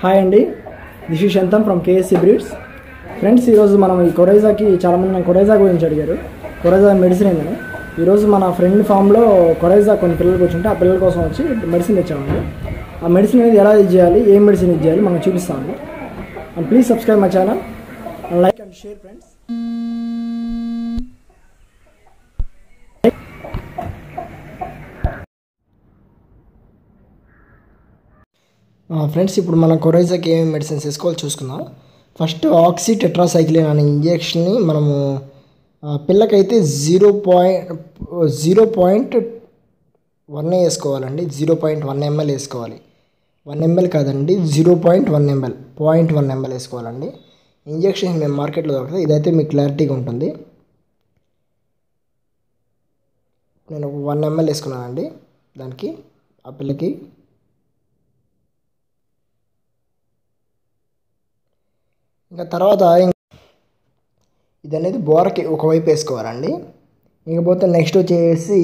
Hi అండి, this is Shantam from KSC breeds. Friends, ఈరోజు మనం ఈ కొరైజాకి చాలామంది నాకు కొరైజా గురించి అడిగారు. కొరైజా మెడిసిన్ ఏంటని. ఈరోజు మన ఫ్రెండ్ ఫామ్లో కొరైజా కొన్ని పిల్లలకు వచ్చి ఉంటే ఆ పిల్లల కోసం వచ్చి మెడిసిన్ తెచ్చామండి. ఆ మెడిసిన్ అనేది ఎలా యూజ్ చేయాలి, ఏం మెడిసిన్ యూజ్ చేయాలి మనం చూపిస్తామండి. And please subscribe my channel and like and share friends. Friends, ఇప్పుడు మనం కొరైజాకి ఏమేమి మెడిసిన్స్ వేసుకోవాలి చూసుకుందాం. ఫస్ట్ ఆక్సీ టెట్రాసైక్లిన్ అనే ఇంజెక్షన్ని మనము పిల్లకైతే 0.1 వేసుకోవాలండి. 0.1 ml వేసుకోవాలి. 1 ml కాదండి, 0.1 ml 0.1 ml వేసుకోవాలండి. ఇంజెక్షన్ మేము మార్కెట్లో దొరుకుతుంది. ఇదైతే మీకు క్లారిటీగా ఉంటుంది. నేను 1 ml వేసుకున్నానండి దానికి, ఆ పిల్లకి. ఇంకా తర్వాత ఇది అనేది బోరకి ఒకవైపు వేసుకోవాలండి. ఇకపోతే నెక్స్ట్ వచ్చేసి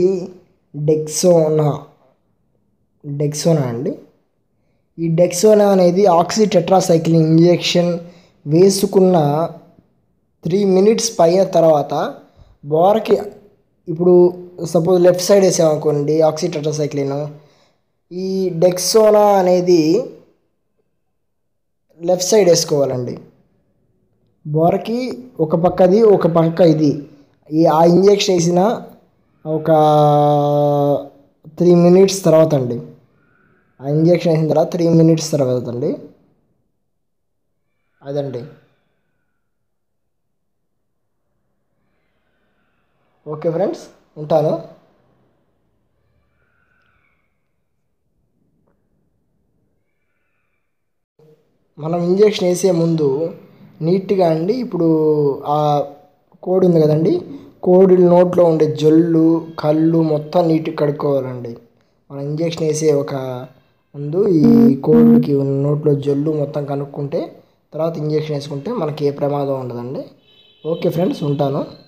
డెక్సోనా అండి. ఈ డెక్సోనా అనేది ఆక్సీ టెట్రాసైక్లిన్ ఇంజెక్షన్ వేసుకున్న 3 minutes పైన తర్వాత బోరకి, ఇప్పుడు సపోజ్ లెఫ్ట్ సైడ్ వేసామనుకోండి ఆక్సీ టెట్రాసైక్లిన్, ఈ డెక్సోనా అనేది లెఫ్ట్ సైడ్ వేసుకోవాలండి. బోరకి ఒక పక్కది ఒక పక్క ఇది. ఆ ఇంజెక్షన్ వేసిన ఒక 3 minutes తర్వాత అండి. ఆ ఇంజెక్షన్ వేసిన తర్వాత 3 minutes తర్వాత అండి. అదండి. ఓకే ఫ్రెండ్స్, ఉంటాను. మనం ఇంజెక్షన్ వేసే ముందు నీట్గా అండి, ఇప్పుడు ఆ కోడి ఉంది కదండి, కోడి నోట్లో ఉండే జొల్లు కళ్ళు మొత్తం నీట్గా కడుక్కోవాలండి. మనం ఇంజెక్షన్ వేసే ఒక ముందు ఈ కోడికి నోట్లో జొల్లు మొత్తం కనుక్కుంటే తర్వాత ఇంజెక్షన్ వేసుకుంటే మనకి ఏ ప్రమాదం ఉండదండి. ఓకే ఫ్రెండ్స్, ఉంటాను.